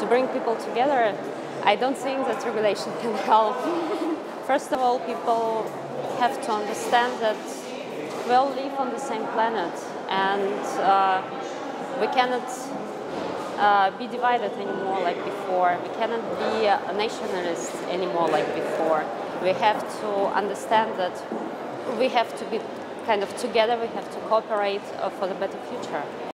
to bring people together, I don't think that regulation can help. First of all, people have to understand that we all live on the same planet, and we cannot be divided anymore like before. We cannot be a nationalist anymore like before. We have to understand that we have to be kind of together, we have to cooperate for the better future.